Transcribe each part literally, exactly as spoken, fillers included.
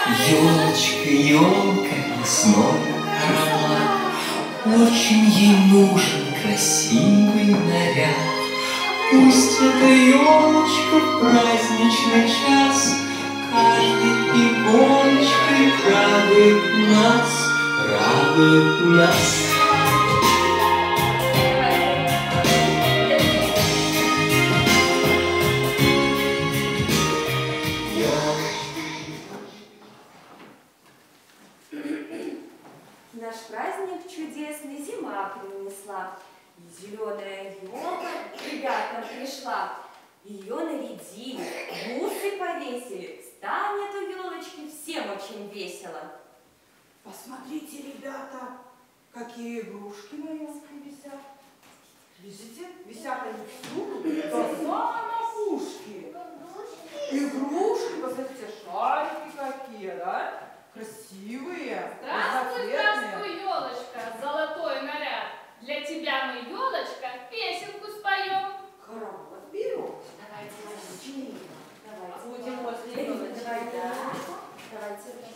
Елочка, елка, лесной аромат, очень ей нужен красивый наряд. Пусть эта елочка в праздничный час каждой иголочкой радует нас, радует нас. Наш праздник чудесный зима принесла, и зеленая елка к ребятам пришла. Ее нарядили, бусы повесили, станет у елочки всем очень весело. Посмотрите, ребята, какие игрушки на елке висят. Видите, висят они всюду, до макушки. Игрушки, посмотрите, шарики какие, да? Красивые. Здравствуй, здравствуй, елочка, золотой наряд. Для тебя мы, елочка, песенку споем. Хоровод берем. Давайте, давайте, давайте. Будем возле елочки. Давайте, давайте.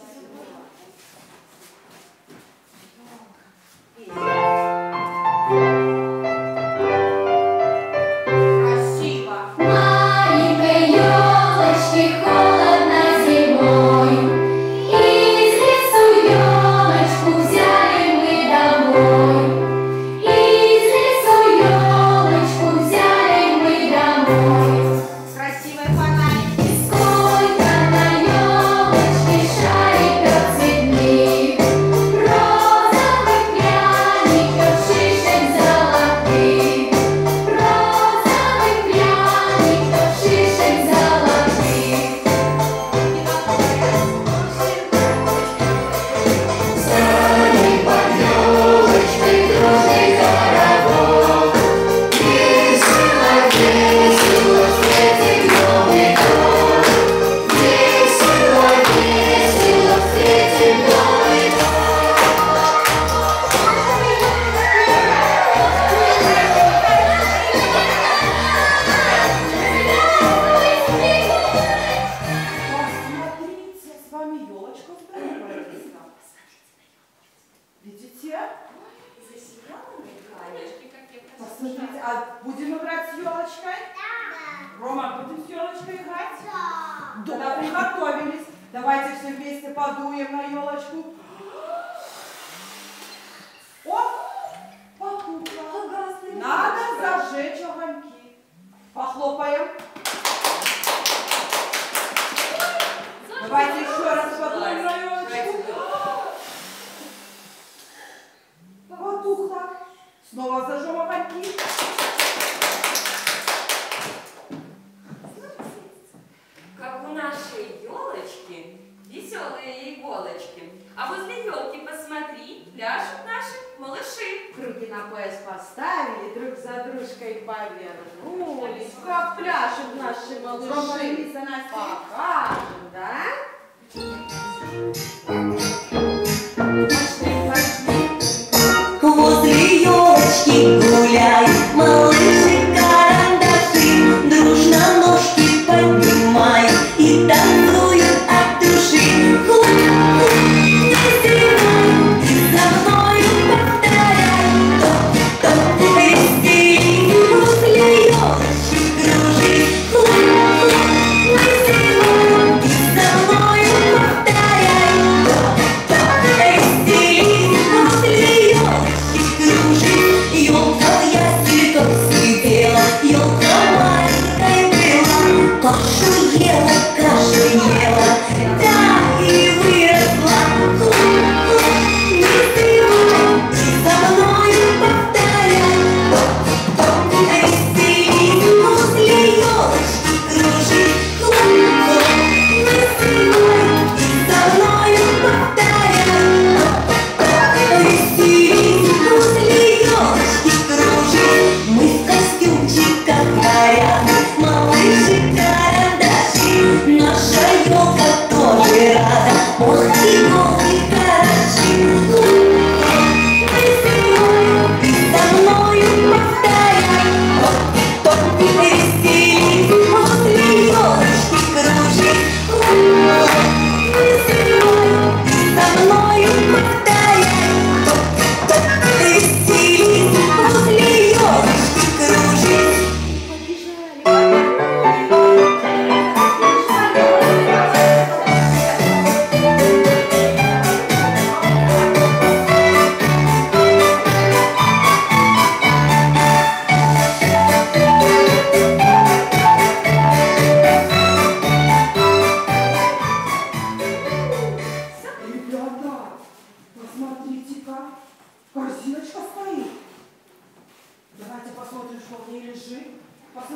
Красиво. Маленькой елочке холодно зимой, из лесу елочку взяли мы домой, из лесу елочку взяли мы домой. Красивый фонарик. И сколько на елочке шариков цветных, розовых пряников, шишек золотых, розовых пряников, шишек золотых. Сзади под елочкой дружный хоровод, весело, весело встретим Новый год, весело, весело встретим Новый Посмотрите, с вами елочка поздоровается. Видите? Посмотрите, а будем играть с елочкой? Да. Рома, будем с елочкой играть? Да. Да, приготовились. Давайте все вместе подуем на елочку. О, потухло. Надо зажечь огоньки. Похлопаем. Давайте еще раз подуем на елочку. Потухло. Снова зажжем огоньки. Как у нашей елочки веселые иголочки. А возле елки посмотри, пляшут наши малыши. Руки на пояс поставили, друг за дружкой повернулись. Как пляшут наши малыши. Покажем, да? Пошли, пошли. Возле елочки гуляют малыши карандаши, дружно ножки поднимают и танцуют от души. Хлоп-хлоп, танцуют и за мною повторяй. Топ-топ, веселись, возле елочки кружи. Хлоп-хлоп, танцуют и за мною повторяй. Топ-топ, веселись, возле елочки кружи. Елка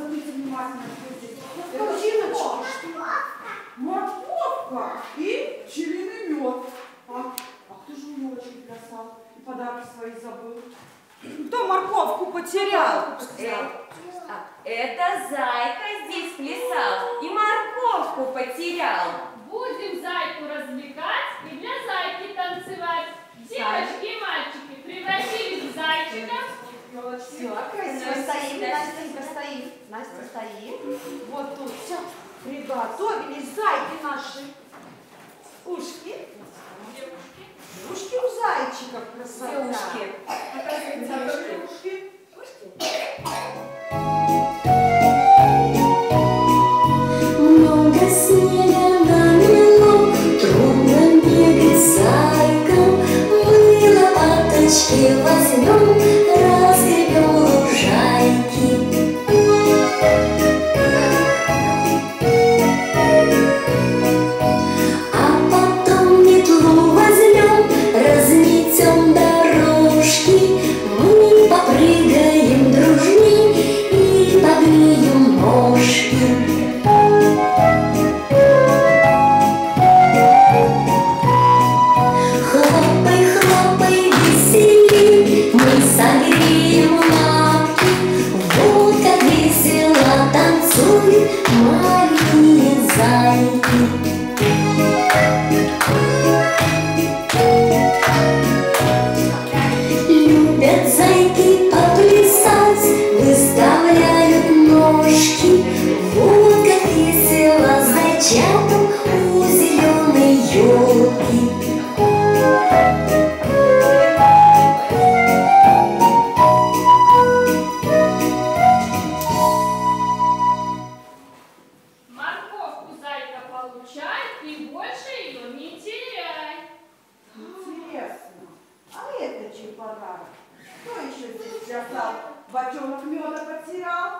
посмотрите внимательно, что здесь. Это Морковка. морковка и пчелиный мед. А, а кто же у елочки плясал и подарки свои забыл? Кто морковку потерял? Э, а, Это зайка здесь плясал и морковку потерял. Будем зайку развлекать и для зайки танцевать. Девочки и мальчики превратились в зайчиков. Все, красиво стоим, Настенька стоит. Настя стоит. Вот тут все. Приготовились зайки наши. Ушки. Ушки у зайчиков красота. Все ушки. Оказывается, ушки. Много снега намело, трудно бегать зайкам. Мы лопаточки возьмем, разгребем лужайки. А потом метлу возьмем, разметем дорожки. Мы попрыгаем дружней и погреем ножки. Хлопай, хлопай, весели, мы согреем лапки. Вот как весело танцуют маленькие зайки. Любят зайки поплясать, выставляют ножки. Вот как весело зайчатам у зеленой елки. Морковку зайка получай и больше ее не теряй. Интересно, а это чей подарок? Кто еще здесь плясал? Бочонок меда потерял?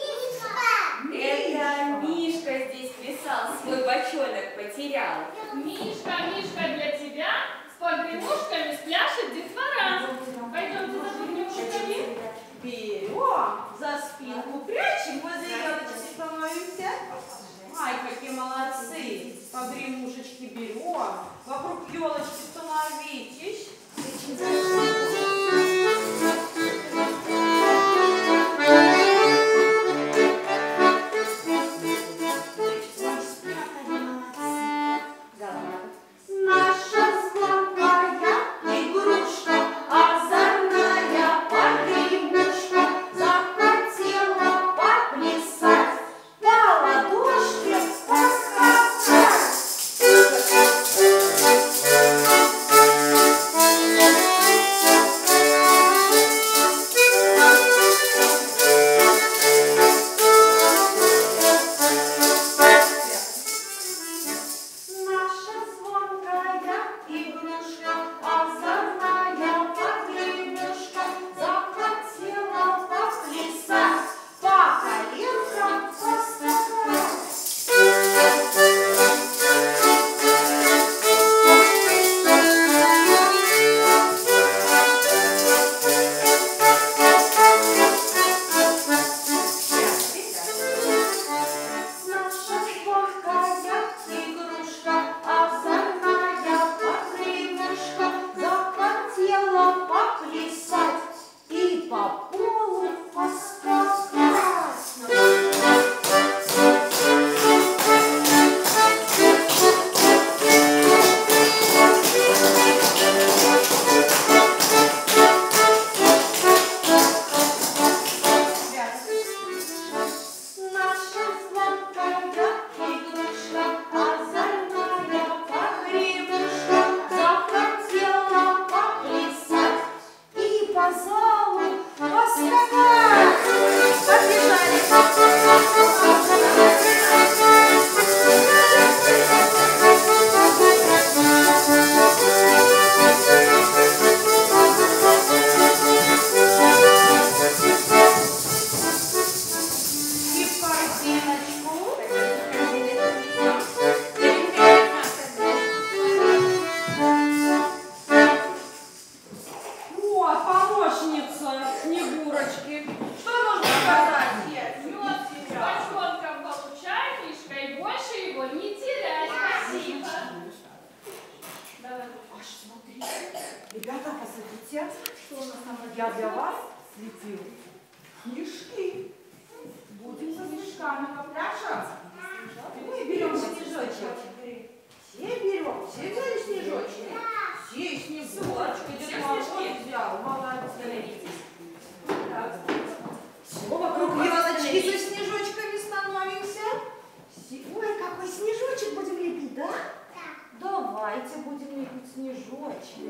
Это Мишка здесь плясал, свой бочонок потерял. Мишка, Мишка, для тебя с погремушками спляшет детвора. Пойдемте за погремушками. Берем, за спинку прячем, возле елочки становимся. Ай, какие молодцы. Погремушечки берем, вокруг елочки становитесь. Наша звонкая игрушка, озорная погремушка, захотела Я для вас светил снежки. Будем со снежками попляшать. Мы берем снежочек. Все берем, все взяли снежочки. Все снежочки. Дед Мороз взял, молодец. Все вокруг елочки со снежочками становимся. Ой, какой снежочек будем лепить, да? Давайте будем лепить снежочек.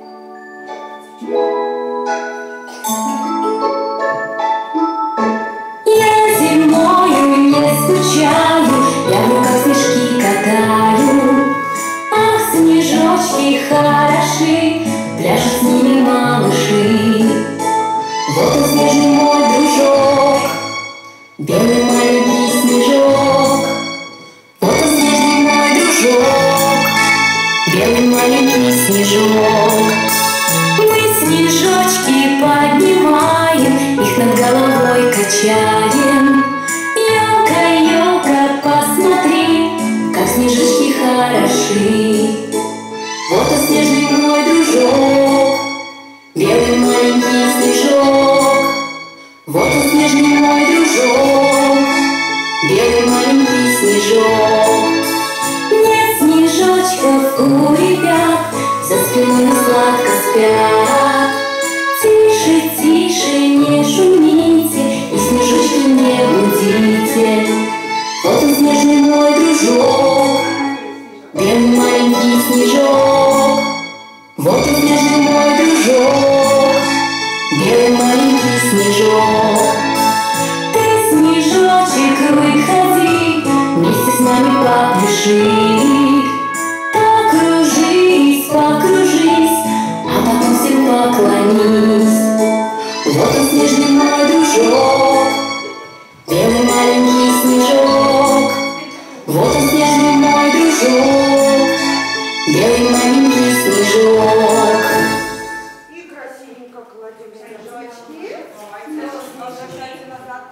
Я зимою не скучаю, я в руках снежки катаю. Ах, снежочки хороши, пляшут с ними малыши. Вот он снежный мой дружок, белый маленький снежок. Вот он снежный мой дружок, белый маленький снежок. Мы снежочки поднимаем, их над головой качаем. Ёлка, ёлка, посмотри, как снежочки хороши. Вот он снежный мой дружок, белый маленький снежок. Вот он снежный мой дружок, белый маленький снежок. Нет снежочков у ребят, за спиной сладко спят. Тише, тише, не шумите, и снежочки не будите. Вот он снежный мой дружок, белый маленький снежок. Вот он снежный мой дружок, белый маленький снежок. Ты, снежочек, выходи, вместе с нами попляши. Покружись, покружись, а потом всем поклонись. Вот он снежный мой дружок, белый маленький снежок. Вот он снежный мой дружок, белый маленький снежок. И красивенько кладем снежочки. Возвращайте назад.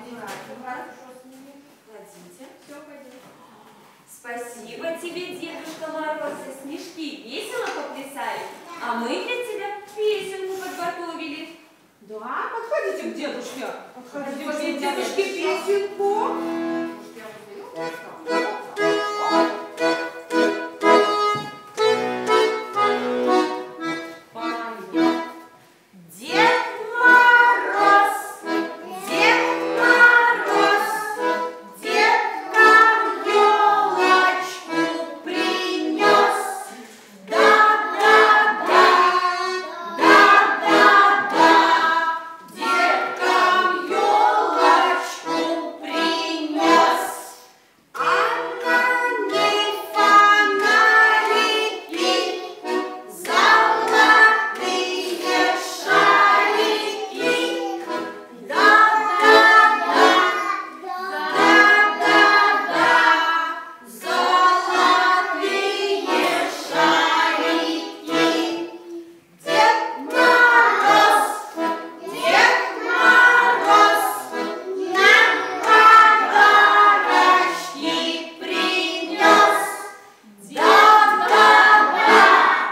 Кладите. Все, пойдем. Спасибо тебе, Дедушка Мороз, за снежки. Весело поплясали. А мы для тебя песенку подготовили. Да, подходите к дедушке. Подходите к дедушке песенку. Дед Мороз, Дед Мороз, деткам елочку принес. Да-да-да, да-да-да, деткам елочку принес. А на ней фонарики, золотые шарики. Да-да-да, да-да-да, золотые шарики. Дед Мороз, Дед Мороз, нам подарочки принес. Да-да-да,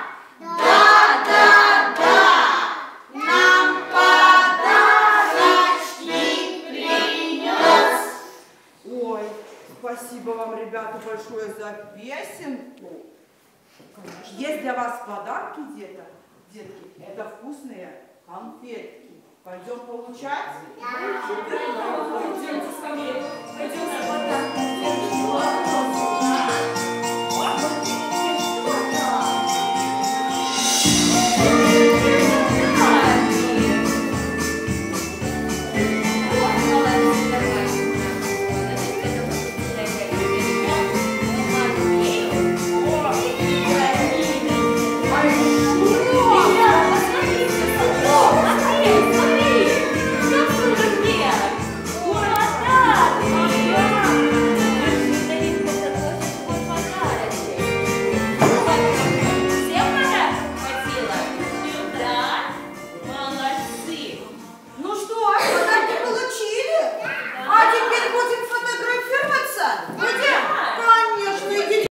да-да-да, нам подарочки принес. Ой, спасибо вам, ребята, большое за песенку. Есть для вас подарки, деток, детки. Это вкусные конфетки. Пойдем получать? Пойдемте скорее. Пойдем.